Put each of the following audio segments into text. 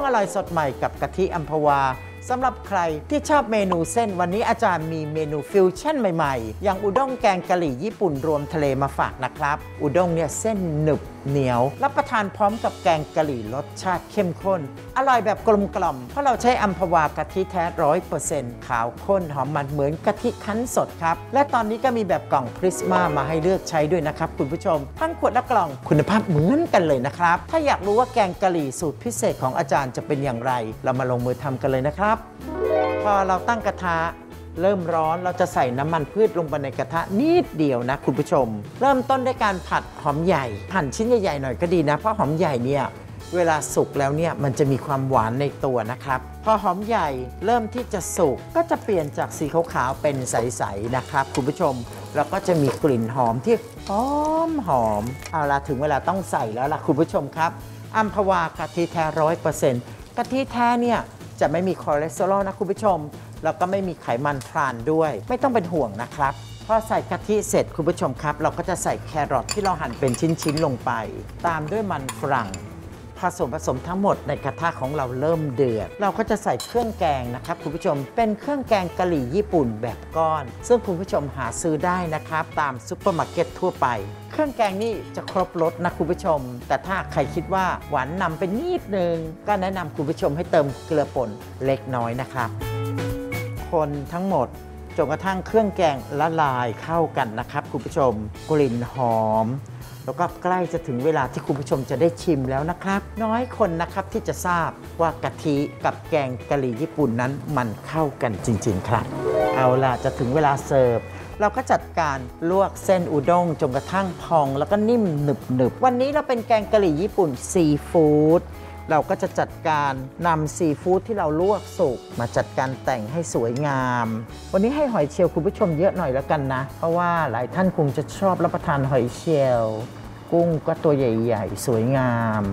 อร่อยสดใหม่กับกะทิอัมพวาสำหรับใครที่ชอบเมนูเส้นวันนี้อาจารย์มีเมนูฟิวชั่นใหม่ๆอย่างอุด้งแกงกะหรี่ญี่ปุ่นรวมทะเลมาฝากนะครับอุด้งเนี่ยเส้นหนึบเหนียวรับประทานพร้อมกับแกงกะหรี่รสชาติเข้มข้นอร่อยแบบกลมกล่อมเพราะเราใช้อัมพวากะทิแท้ 100% ขาวข้นหอมมันเหมือนกะทิคั้นสดครับและตอนนี้ก็มีแบบกล่องพริสมามาให้เลือกใช้ด้วยนะครับคุณผู้ชมทั้งขวดและกล่องคุณภาพเหมือนกันเลยนะครับถ้าอยากรู้ว่าแกงกะหรี่สูตรพิเศษของอาจารย์จะเป็นอย่างไรเรามาลงมือทำกันเลยนะครับพอเราตั้งกระทะเริ่มร้อนเราจะใส่น้ำมันพืชลงไปในกระทะนิดเดียวนะคุณผู้ชมเริ่มต้นด้วยการผัดหอมใหญ่หั่นชิ้นใหญ่ๆหน่อยก็ดีนะเพราะหอมใหญ่เนี่ยเวลาสุกแล้วเนี่ยมันจะมีความหวานในตัวนะครับพอหอมใหญ่เริ่มที่จะสุกก็จะเปลี่ยนจากสีขาวๆเป็นใสๆนะครับคุณผู้ชมแล้วก็จะมีกลิ่นหอมที่หอมเอาละถึงเวลาต้องใส่แล้วล่ะคุณผู้ชมครับอัมพวากะทิแท้ 100% กะทิแท้เนี่ยจะไม่มีคอเลสเตอรอลนะคุณผู้ชมแล้วก็ไม่มีไขมันทรานด้วยไม่ต้องเป็นห่วงนะครับพอใส่กะทิเสร็จคุณผู้ชมครับเราก็จะใส่แครอทที่เราหั่นเป็นชิ้นๆลงไปตามด้วยมันฝรั่งผสมทั้งหมดในกระทะของเราเริ่มเดือดเราก็จะใส่เครื่องแกงนะครับคุณผู้ชมเป็นเครื่องแกงกะหรี่ญี่ปุ่นแบบก้อนซึ่งคุณผู้ชมหาซื้อได้นะครับตามซุปเปอร์มาร์เก็ตทั่วไปเครื่องแกงนี่จะครบรสนะคุณผู้ชมแต่ถ้าใครคิดว่าหวานนำไปนิดนึงก็แนะนำคุณผู้ชมให้เติมเกลือป่นเล็กน้อยนะครับคนทั้งหมดจนกระทั่งเครื่องแกงละลายเข้ากันนะครับคุณผู้ชมกลิ่นหอมแล้วก็ใกล้จะถึงเวลาที่คุณผู้ชมจะได้ชิมแล้วนะครับน้อยคนนะครับที่จะทราบว่ากะทิกับแกงกะหรี่ญี่ปุ่นนั้นมันเข้ากันจริงๆครับเอาล่ะจะถึงเวลาเสิร์ฟเราก็จัดการลวกเส้นอุด้งจนกระทั่งพองแล้วก็นิ่มหนึบๆวันนี้เราเป็นแกงกะหรี่ญี่ปุ่นซีฟู้ดเราก็จะจัดการนำซีฟู้ดที่เราลวกสุกมาจัดการแต่งให้สวยงามวันนี้ให้หอยเชลล์คุณผู้ชมเยอะหน่อยแล้วกันนะเพราะว่าหลายท่านคงจะชอบรับประทานหอยเชลล์กุ้งก็ตัวใหญ่ๆสวยงาม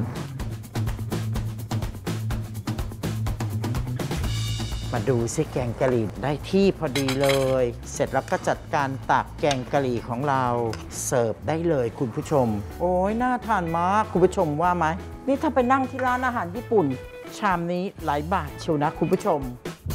มาดูซิแกงกะหรี่ได้ที่พอดีเลยเสร็จแล้วก็จัดการตักแกงกะหรี่ของเราเสิร์ฟได้เลยคุณผู้ชมโอ้ยน่าทานมากคุณผู้ชมว่าไหมนี่ถ้าไปนั่งที่ร้านอาหารญี่ปุ่นชามนี้หลายบาทเชียวนะคุณผู้ชม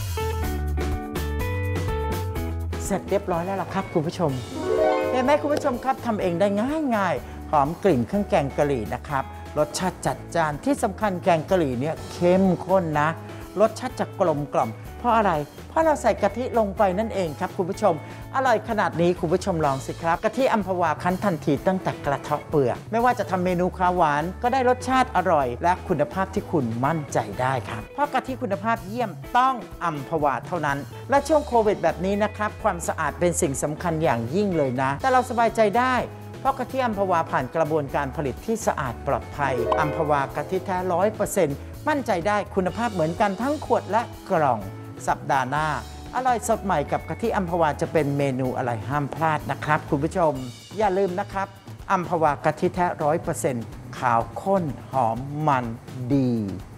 เสร็จเรียบร้อยแล้วล่ะครับคุณผู้ชมเห็นไหมคุณผู้ชมครับทำเองได้ง่ายๆหอมกลิ่นเครื่องแกงกะหรี่นะครับรสชาติจัดจ้านที่สำคัญแกงกะหรี่เนี่ยเข้มข้นนะรสชาติจะกลมกล่อมเพราะอะไรเพราะเราใส่กะทิลงไปนั่นเองครับคุณผู้ชมอร่อยขนาดนี้คุณผู้ชมลองสิครับกะทิอัมพวาคั้นทันทีตั้งแต่กระเทาะเปลือกไม่ว่าจะทำเมนูข้าวหวานก็ได้รสชาติอร่อยและคุณภาพที่คุณมั่นใจได้ครับเพราะกะทิคุณภาพเยี่ยมต้องอัมพวาเท่านั้นและช่วงโควิดแบบนี้นะครับความสะอาดเป็นสิ่งสำคัญอย่างยิ่งเลยนะแต่เราสบายใจได้เพราะกะทิอัมพวาผ่านกระบวนการผลิตที่สะอาดปลอดภัยอัมพวากะทิแท้ 100%มั่นใจได้คุณภาพเหมือนกันทั้งขวดและกล่องสัปดาห์หน้าอร่อยสดใหม่กับกะทิอัมพวาจะเป็นเมนูอะไรห้ามพลาดนะครับคุณผู้ชมอย่าลืมนะครับอัมพวากะทิแท้ 100% ขาวข้นหอมมันดี